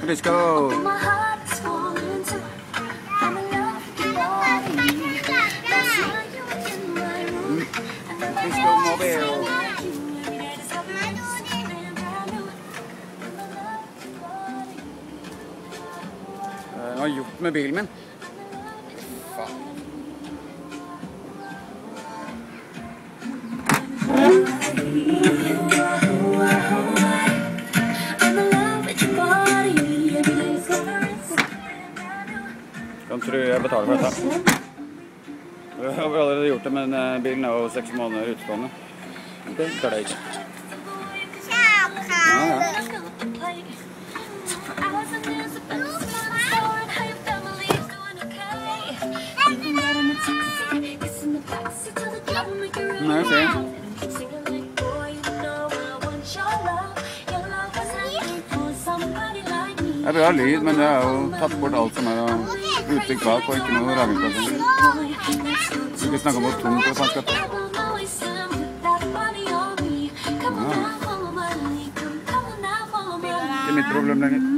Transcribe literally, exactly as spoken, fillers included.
Let's go. Let's go mobile. Hva har jeg gjort med bilen min? Faen. Kan tro jeg betaler for dette. Jeg har allerede gjort det, men bilen er jo seks måneder utstående. Det tar det ikke. Ja, ja. Nei, se. Det er bra lyd, men det er jo tatt bort alt som er uttrykk bak, og ikke noe ravningsplass. Vi skal snakke om hvor tungt og sånt skal ta. Ja. Det er mitt problem lenger.